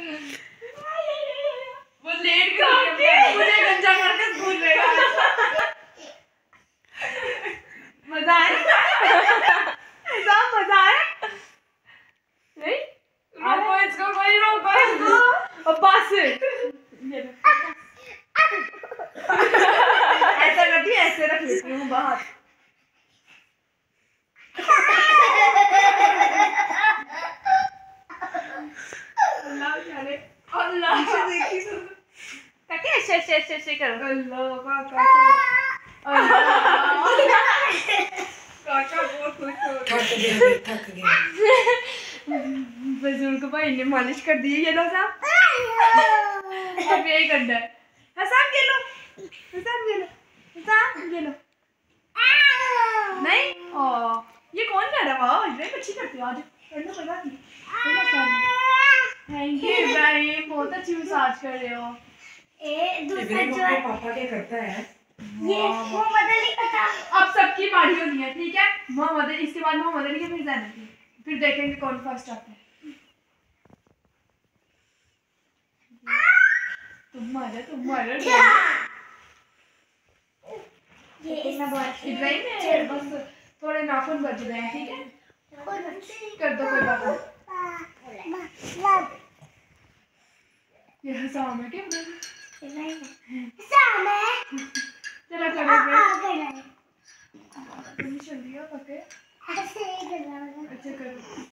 वो लेट के मुझे गंजा करके स्कूल में मजा आया। मजा आया नहीं? रोको इसको, कोई रोको इसको। और बस ऐसा करती है, ऐसे रख लेती हूँ बाहर। अल्लाह जाने, अल्लाह देखी ताकि ऐसे करो। अल्लाह काका बहुत खुश हो। थक गया। बुजुर्ग भाई ने मालिश कर दी है। ये लो साहब, अब यही करना है। हसाम ये लो, हसाम ये लो, हसाम ये लो। नहीं ओ ये कौन कर रहा है? इतनी अच्छी करती हो आज। करना पड़ेगा कि थैंक यू इब्राहिम, बहुत अच्छी मसाज कर रहे हो। दूसरा जो पापा क्या करता है ये मोहम्मद अली का था। अब सबकी बारी होनी है, ठीक है? मोहम्मद अली, इसके बाद मोहम्मद अली के, फिर ज़ैनब की, फिर देखेंगे कौन फर्स्ट आता है। तुम मारा इब्राहिम बस थोड़े नाखून बच गए हैं, ठीक है? कर दो कोई बात नहीं। ये हसाम है क्या? चलो करोगे? अच्छा करो।